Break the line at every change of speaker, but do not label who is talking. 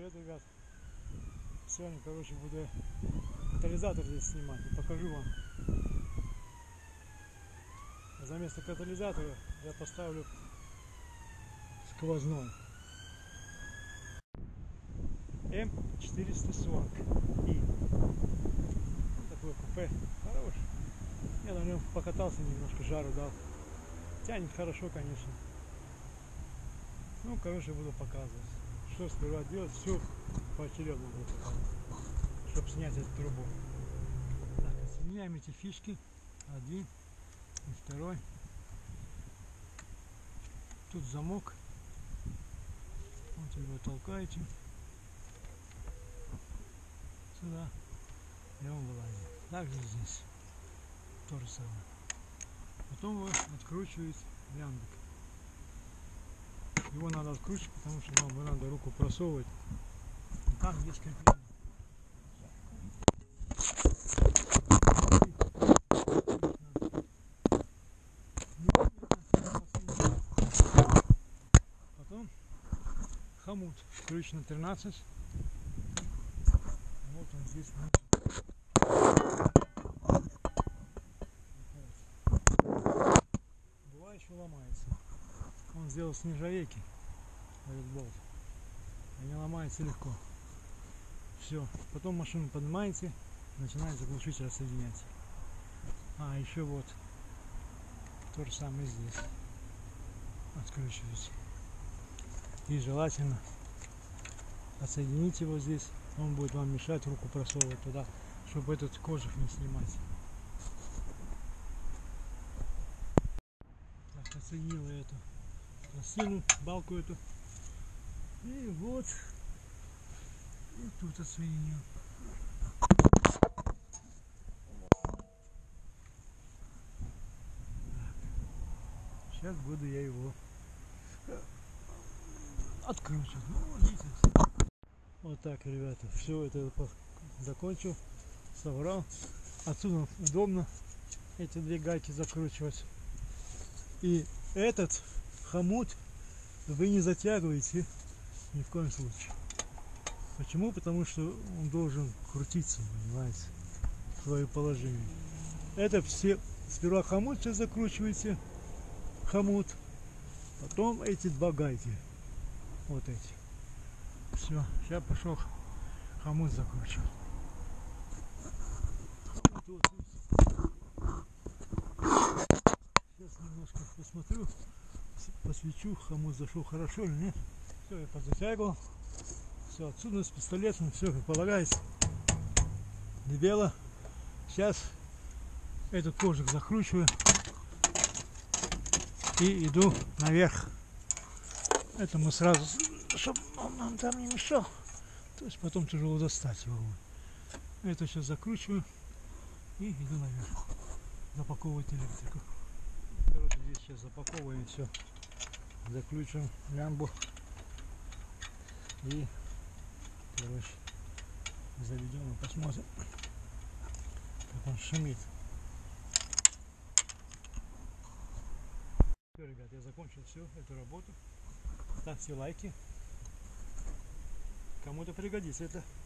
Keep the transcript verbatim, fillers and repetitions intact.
привет, ребят! Сегодня, короче, буду катализатор здесь снимать и покажу вам. За место катализатора я поставлю сквозной эм четыреста сорок и. Такой купе хороший. Я на нем покатался, немножко жару дал. Тянет хорошо, конечно. Ну, короче, буду показывать, что сперва делать, все поочередно буду показывать, чтобы снять эту трубу. Так, отсоединяем эти фишки. Один и второй. Тут замок. Вот его толкаете сюда, и он вылазит. Также здесь то же самое. Потом вы откручиваете лямбик. Его надо откручивать, потому что вам надо руку просовывать. И там есть крепление. Потом хомут ключ на тринадцать. Вот он здесь. Бывает, еще ломается. Он сделал с нержавейки этот болт. Они ломаются легко. Все. Потом машину поднимаете, начинаете глушитель отсоединять. А, еще вот то же самое здесь. Откручиваете. И желательно отсоединить его здесь. Он будет вам мешать руку просовывать туда, чтобы этот кожух не снимать. Так, отсоединил я эту пластину, балку эту. И вот. И тут отсоединил. Сейчас буду я его откручивать. Ну, видите. Вот так, ребята, все это закончил, собрал. Отсюда удобно эти две гайки закручивать. И этот хомут вы не затягиваете ни в коем случае. Почему? Потому что он должен крутиться, понимаете, в свое положение. Это все сперва хомут сейчас закручиваете, хомут, потом эти два гайки, вот эти. Все, сейчас пошел хомут закручивать. Вот, сейчас немножко посмотрю, посвечу, хомут зашел хорошо или нет. Все, я подзатягивал. Все, отсюда с пистолетом, все как полагается. Дебело. Сейчас этот кожух закручиваю и иду наверх. Это мы сразу, чтобы он нам там не мешал. То есть потом тяжело достать его. Это сейчас закручиваю и иду наверх. Запаковывать электрику. Короче, здесь сейчас запаковываем все. Заключим лямбу. И, короче, заведем и посмотрим, как он шумит. Все, ребят, я закончил всю эту работу. Ставьте лайки. Кому-то пригодится это.